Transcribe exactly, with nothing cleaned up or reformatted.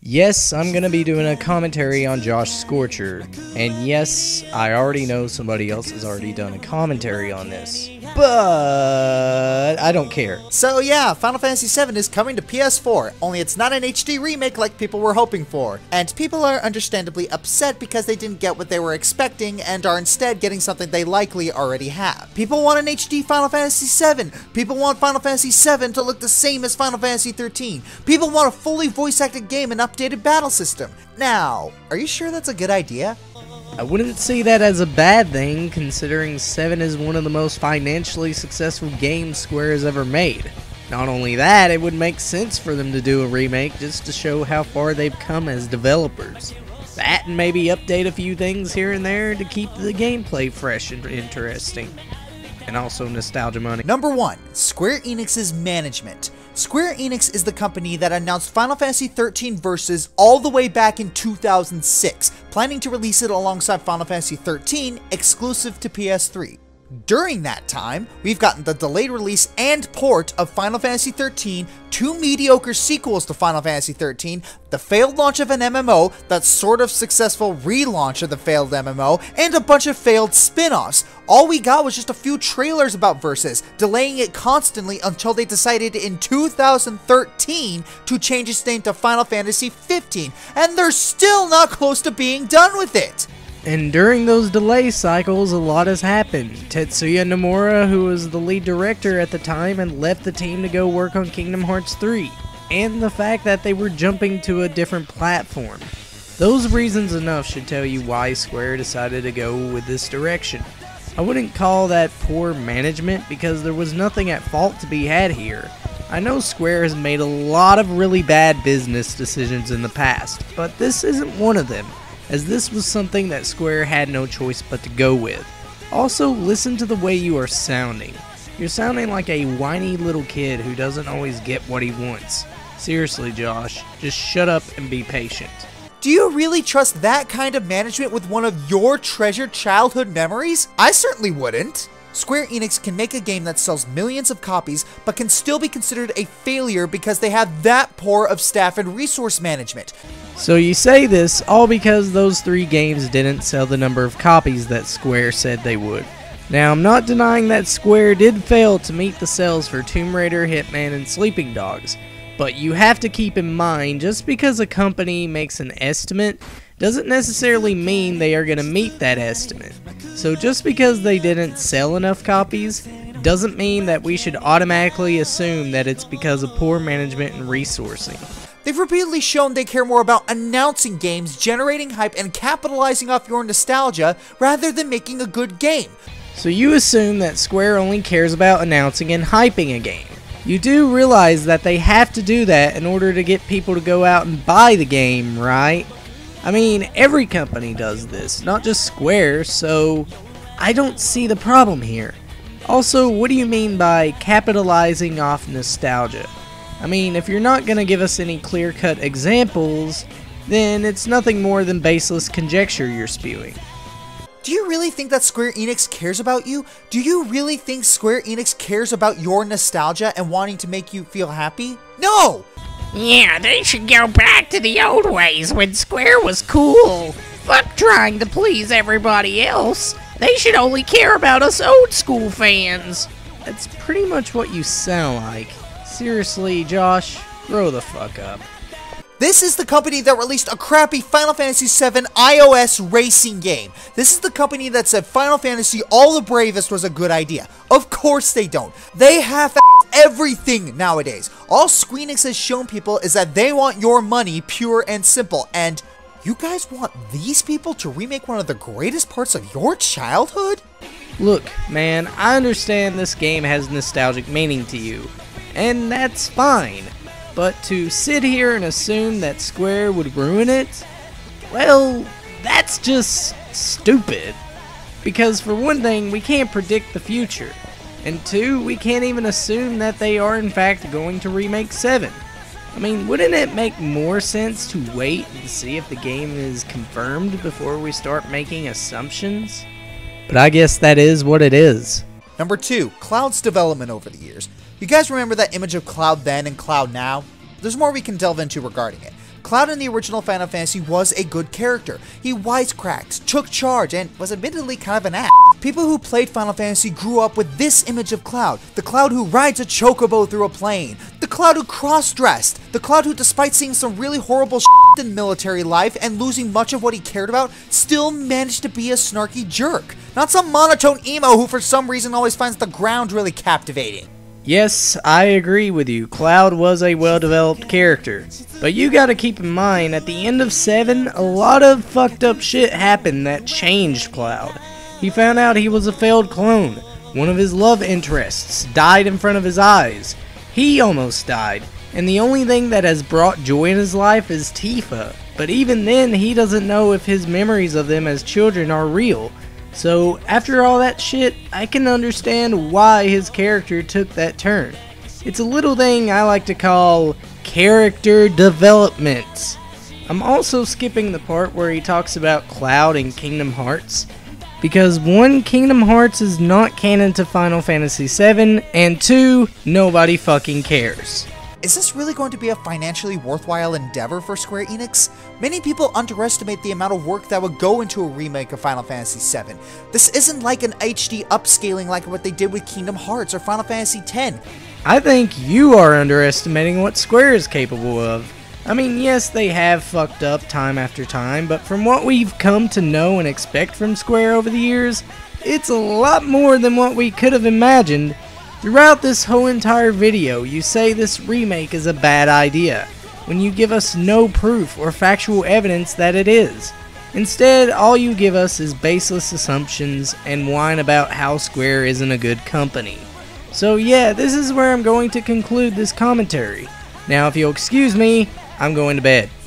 Yes, I'm going to be doing a commentary on Josh Scorcher, and yes, I already know somebody else has already done a commentary on this, but I don't care. So yeah, Final Fantasy seven is coming to P S four, only it's not an H D remake like people were hoping for, and people are understandably upset because they didn't get what they were expecting and are instead getting something they likely already have. People want an H D Final Fantasy seven, people want Final Fantasy seven to look the same as Final Fantasy thirteen, people want a fully voice-acted game and updated battle system. Now, are you sure that's a good idea? I wouldn't see that as a bad thing, considering seven is one of the most financially successful games Square has ever made. Not only that, it would make sense for them to do a remake just to show how far they've come as developers. That and maybe update a few things here and there to keep the gameplay fresh and interesting. And also nostalgia money. Number one, Square Enix's management. Square Enix is the company that announced Final Fantasy thirteen Versus all the way back in two thousand six, planning to release it alongside Final Fantasy thirteen exclusive to P S three. During that time, we've gotten the delayed release and port of Final Fantasy thirteen, two mediocre sequels to Final Fantasy thirteen, the failed launch of an M M O, that sort of successful relaunch of the failed M M O, and a bunch of failed spin-offs. All we got was just a few trailers about Versus, delaying it constantly until they decided in two thousand thirteen to change its name to Final Fantasy fifteen, and they're still not close to being done with it! And during those delay cycles, a lot has happened. Tetsuya Nomura, who was the lead director at the time and left the team to go work on Kingdom Hearts three, and the fact that they were jumping to a different platform. Those reasons enough should tell you why Square decided to go with this direction. I wouldn't call that poor management because there was nothing at fault to be had here. I know Square has made a lot of really bad business decisions in the past, but this isn't one of them, as this was something that Square had no choice but to go with. Also, listen to the way you are sounding. You're sounding like a whiny little kid who doesn't always get what he wants. Seriously, Josh, just shut up and be patient. Do you really trust that kind of management with one of your treasured childhood memories? I certainly wouldn't. Square Enix can make a game that sells millions of copies, but can still be considered a failure because they have that poor of staff and resource management. So you say this all because those three games didn't sell the number of copies that Square said they would. Now, I'm not denying that Square did fail to meet the sales for Tomb Raider, Hitman, and Sleeping Dogs, but you have to keep in mind, just because a company makes an estimate doesn't necessarily mean they are going to meet that estimate. So just because they didn't sell enough copies doesn't mean that we should automatically assume that it's because of poor management and resourcing. They've repeatedly shown they care more about announcing games, generating hype, and capitalizing off your nostalgia rather than making a good game. So you assume that Square only cares about announcing and hyping a game. You do realize that they have to do that in order to get people to go out and buy the game, right? I mean, every company does this, not just Square, so I don't see the problem here. Also, what do you mean by capitalizing off nostalgia? I mean, if you're not going to give us any clear-cut examples, then it's nothing more than baseless conjecture you're spewing. Do you really think that Square Enix cares about you? Do you really think Square Enix cares about your nostalgia and wanting to make you feel happy? No! Yeah, they should go back to the old ways when Square was cool. Fuck trying to please everybody else. They should only care about us old school fans. That's pretty much what you sound like. Seriously, Josh, grow the fuck up. This is the company that released a crappy Final Fantasy seven iOS racing game. This is the company that said Final Fantasy All the Bravest was a good idea. Of course they don't. They half-ass everything nowadays. All Square Enix has shown people is that they want your money, pure and simple. And you guys want these people to remake one of the greatest parts of your childhood? Look, man, I understand this game has nostalgic meaning to you, and that's fine. But to sit here and assume that Square would ruin it, well, that's just stupid. Because for one thing, we can't predict the future. And two, we can't even assume that they are in fact going to remake seven. I mean, wouldn't it make more sense to wait and see if the game is confirmed before we start making assumptions? But I guess that is what it is. Number two, Cloud's development over the years. You guys remember that image of Cloud then and Cloud now? There's more we can delve into regarding it. Cloud in the original Final Fantasy was a good character. He wisecracked, took charge, and was admittedly kind of an ass. People who played Final Fantasy grew up with this image of Cloud. The Cloud who rides a chocobo through a plane. The Cloud who cross-dressed. The Cloud who, despite seeing some really horrible shit in military life and losing much of what he cared about, still managed to be a snarky jerk. Not some monotone emo who for some reason always finds the ground really captivating. Yes, I agree with you. Cloud was a well-developed character. But you gotta keep in mind, at the end of seven, a lot of fucked up shit happened that changed Cloud. He found out he was a failed clone. One of his love interests died in front of his eyes. He almost died. And the only thing that has brought joy in his life is Tifa. But even then, he doesn't know if his memories of them as children are real. So, after all that shit, I can understand why his character took that turn. It's a little thing I like to call character development. I'm also skipping the part where he talks about Cloud and Kingdom Hearts, because one, Kingdom Hearts is not canon to Final Fantasy seven, and two, nobody fucking cares. Is this really going to be a financially worthwhile endeavor for Square Enix? Many people underestimate the amount of work that would go into a remake of Final Fantasy seven. This isn't like an H D upscaling like what they did with Kingdom Hearts or Final Fantasy ten. I think you are underestimating what Square is capable of. I mean, yes, they have fucked up time after time, but from what we've come to know and expect from Square over the years, it's a lot more than what we could have imagined. Throughout this whole entire video, you say this remake is a bad idea, when you give us no proof or factual evidence that it is. Instead, all you give us is baseless assumptions and whine about how Square isn't a good company. So yeah, this is where I'm going to conclude this commentary. Now if you'll excuse me, I'm going to bed.